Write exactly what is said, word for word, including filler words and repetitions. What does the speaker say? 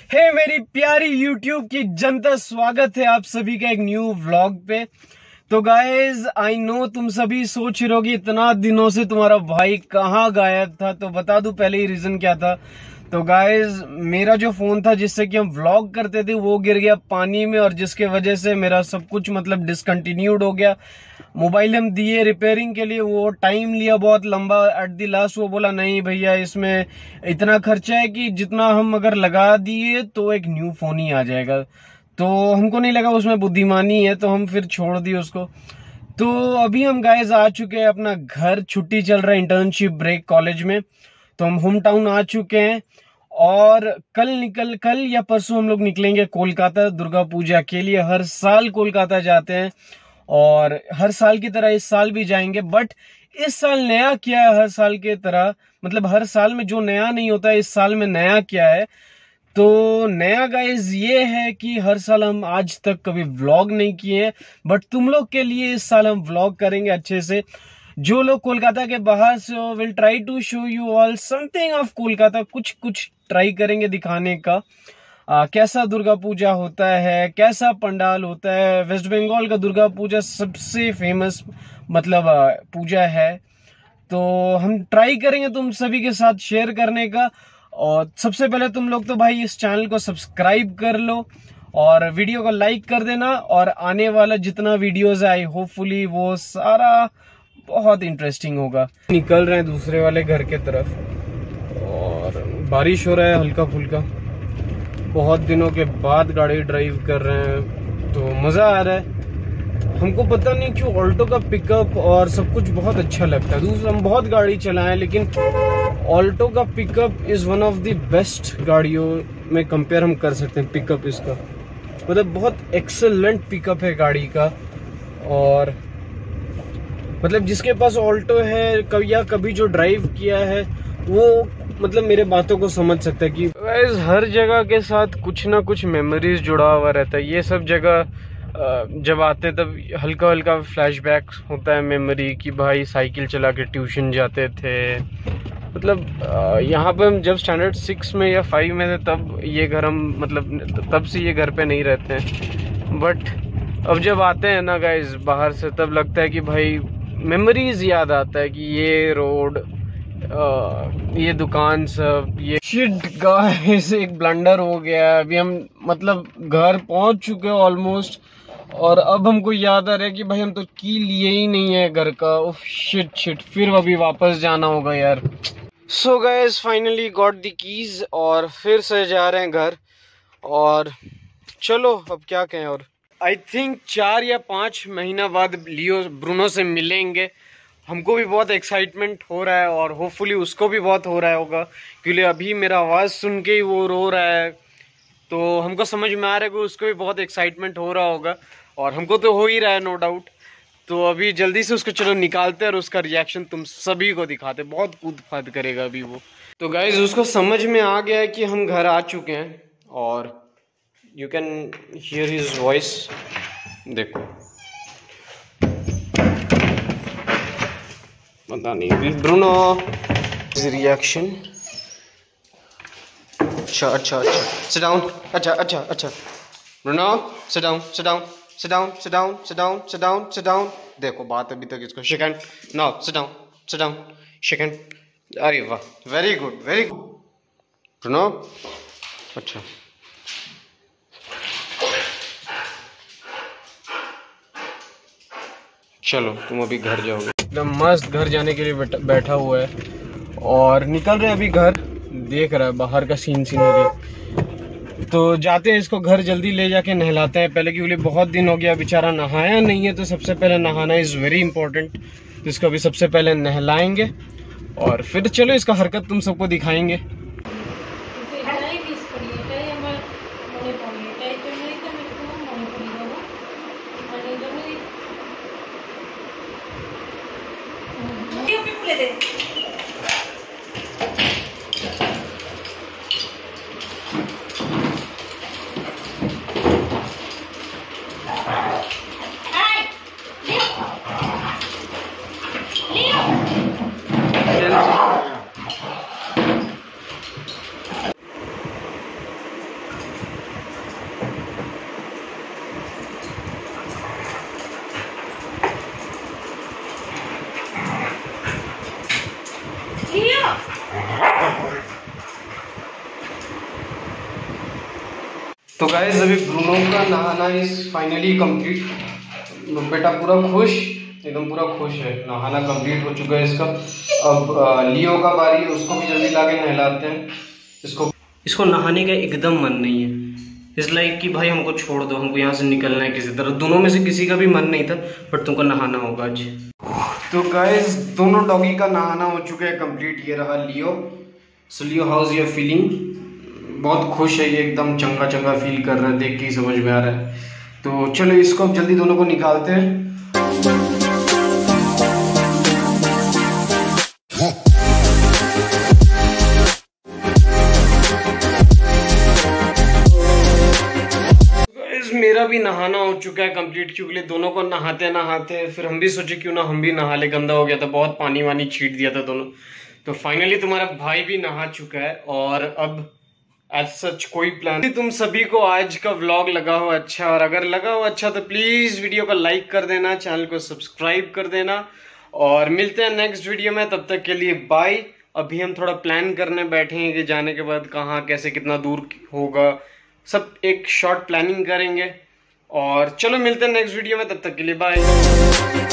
हे hey, मेरी प्यारी YouTube की जनता, स्वागत है आप सभी का एक न्यू व्लॉग पे। तो गाइज आई नो तुम सभी सोच रहे हो कि इतना दिनों से तुम्हारा भाई कहाँ गायब था। तो बता दूं पहले ही रीजन क्या था। तो गाइज मेरा जो फोन था जिससे कि हम व्लॉग करते थे वो गिर गया पानी में, और जिसके वजह से मेरा सब कुछ मतलब डिसकंटिन्यूड हो गया। मोबाइल हम दिए रिपेयरिंग के लिए, वो टाइम लिया बहुत लंबा। एट दी लास्ट वो बोला नहीं भैया इसमें इतना खर्चा है कि जितना हम अगर लगा दिए तो एक न्यू फोन ही आ जाएगा। तो हमको नहीं लगा उसमें बुद्धिमानी है, तो हम फिर छोड़ दिए उसको। तो अभी हम गाइस आ चुके हैं अपना घर, छुट्टी चल रहा है इंटर्नशिप ब्रेक कॉलेज में। तो हम होम टाउन आ चुके हैं और कल निकल कल या परसों हम लोग निकलेंगे कोलकाता दुर्गा पूजा के लिए। हर साल कोलकाता जाते हैं और हर साल की तरह इस साल भी जाएंगे। बट इस साल नया क्या है, हर साल के तरह मतलब हर साल में जो नया नहीं होता है इस साल में नया क्या है। तो नया गाइज ये है कि हर साल हम आज तक कभी व्लॉग नहीं किए हैं, बट तुम लोग के लिए इस साल हम व्लॉग करेंगे अच्छे से। जो लोग कोलकाता के बाहर से हो, will try to show you all something of Kolkata. कुछ कुछ ट्राई करेंगे दिखाने का। आ, कैसा दुर्गा पूजा होता है, कैसा पंडाल होता है। वेस्ट बंगाल का दुर्गा पूजा सबसे फेमस मतलब आ, पूजा है। तो हम ट्राई करेंगे तुम सभी के साथ शेयर करने का। और सबसे पहले तुम लोग तो भाई इस चैनल को सब्सक्राइब कर लो और वीडियो को लाइक कर देना। और आने वाला जितना वीडियोस है होपफुली वो सारा बहुत इंटरेस्टिंग होगा। निकल रहे हैं दूसरे वाले घर के तरफ और बारिश हो रहा है हल्का फुल्का। बहुत दिनों के बाद गाड़ी ड्राइव कर रहे हैं तो मजा आ रहा है। हमको पता नहीं क्यों ऑल्टो का पिकअप और सब कुछ बहुत अच्छा लगता है। दूसरा हम बहुत गाड़ी चलाएं लेकिन ऑल्टो का pickup is one of the best गाड़ियों में कंपेयर हम कर सकते हैं। पिकअप इसका मतलब बहुत एक्सेलेंट पिकअप है गाड़ी का। और मतलब जिसके पास ऑल्टो है कभी या कभी जो ड्राइव किया है वो मतलब मेरे बातों को समझ सकता है कि वैसे हर जगह के साथ कुछ ना कुछ मेमोरीज जुड़ा हुआ रहता है। ये सब जगह जब आते तब हल्का हल्का फ्लैशबैक होता है मेमोरी की भाई साइकिल चला के ट्यूशन जाते थे। मतलब यहाँ पे हम जब स्टैंडर्ड सिक्स में या फाइव में थे तब ये घर हम मतलब तब से ये घर पे नहीं रहते हैं। बट अब जब आते हैं ना गाइज बाहर से तब लगता है कि भाई मेमोरीज याद आता है कि ये रोड ये दुकान सब ये शिट गाइस एक ब्लंडर हो गया है। अभी हम मतलब घर पहुंच चुके हैं ऑलमोस्ट और अब हमको याद आ रहा है कि भाई हम तो की लिए ही नहीं है घर का। उफ शिट शिट फिर अभी वापस जाना होगा यार। So guys finally got the keys और फिर से जा रहे हैं घर। और चलो अब क्या कहें। और आई थिंक चार या पाँच महीना बाद लियो ब्रूनो से मिलेंगे। हमको भी बहुत एक्साइटमेंट हो रहा है और होपफुली उसको भी बहुत हो रहा होगा क्योंकि अभी मेरा आवाज़ सुन के ही वो रो रहा है। तो हमको समझ में आ रहा है कि उसको भी बहुत एक्साइटमेंट हो रहा होगा और हमको तो हो ही रहा है नो डाउट। तो अभी जल्दी से उसको चलो निकालते हैं और उसका रिएक्शन तुम सभी को दिखाते। बहुत कूद फाद करेगा अभी वो। तो गाइज उसको समझ में आ गया है कि हम घर आ चुके हैं और you can hear his voice. देखो पता नहीं ब्रूनो रिएक्शन। अच्छा अच्छा अच्छा सिट डाउन। अच्छा अच्छा अच्छा Bruno sit down sit down sit down sit down sit down sit down sit down. देखो बात अभी तक इसको shake hand now sit down sit down shake hand. अरे वाह very good very good Bruno. अच्छा चलो तुम अभी घर जाओगे। एकदम मस्त घर जाने के लिए बैठा हुआ है और निकल रहे अभी घर। देख रहा है बाहर का सीन सीनरी। तो जाते हैं इसको घर जल्दी ले जाके नहलाते हैं पहले, क्योंकि बहुत दिन हो गया बेचारा नहाया नहीं है। तो सबसे पहले नहाना इज़ वेरी इंपॉर्टेंट। तो इसको अभी सबसे पहले नहलाएंगे और फिर चलो इसका हरकत तुम सबको दिखाएंगे। तो गाइस अभी ब्रूनो का नहाना इज फाइनली कंप्लीट। बेटा पूरा खुश, एकदम पूरा खुश है। नहाना कंप्लीट हो चुका है इसका। अब लियो का बारी है, उसको भी जल्दी लाके नहलाते हैं। इसको इसको नहाने का एकदम मन नहीं है। इस लाइक कि भाई हमको छोड़ दो, हमको यहाँ से निकलना है किसी तरह। दोनों में से किसी का भी मन नहीं था, बट तुमको नहाना होगा आज। तो गाइस दोनों डॉगी का नहाना हो चुका है कंप्लीट। ये रहा Leo. So Leo, how is your feeling? बहुत खुश है ये, एकदम चंगा चंगा फील कर रहा है, देख के ही समझ में आ रहा है। तो चलो इसको अब जल्दी दोनों को निकालते हैं। मेरा भी नहाना हो चुका है कंप्लीट, क्योंकि दोनों को नहाते नहाते फिर हम भी सोचे क्यों ना हम भी नहा ले। गंदा हो गया था, बहुत पानी वानी छीट दिया था दोनों। तो फाइनली तुम्हारा भाई भी नहा चुका है और अब एज सच कोई प्लान। तुम सभी को आज का व्लॉग लगा हो अच्छा, और अगर लगा हो अच्छा तो प्लीज वीडियो को लाइक कर देना, चैनल को सब्सक्राइब कर देना, और मिलते हैं नेक्स्ट वीडियो में। तब तक के लिए बाय। अभी हम थोड़ा प्लान करने बैठे हैं कि जाने के बाद कहाँ कैसे कितना दूर होगा, सब एक शॉर्ट प्लानिंग करेंगे। और चलो मिलते हैं नेक्स्ट वीडियो में, तब तक के लिए बाय।